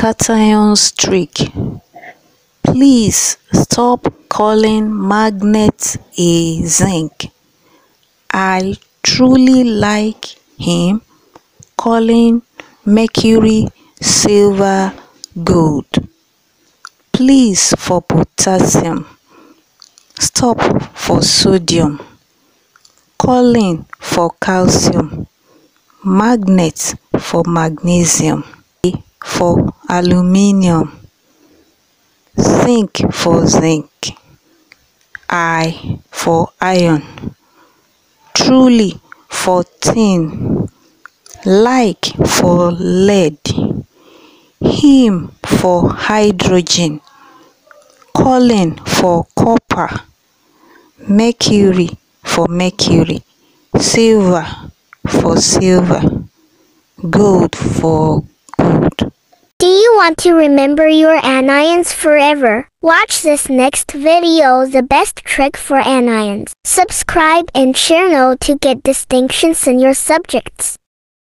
cation streak. Please stop calling magnets a zinc. I truly like him calling mercury silver gold. Please for potassium, stop for sodium, calling for calcium, magnet for magnesium, A for aluminium, zinc for zinc, I for iron, truly for tin, like for lead, him for hydrogen, calling for copper, mercury for mercury, silver for silver, gold for gold. Do you want to remember your anions forever? Watch this next video, the best trick for anions. Subscribe and share now to get distinctions in your subjects.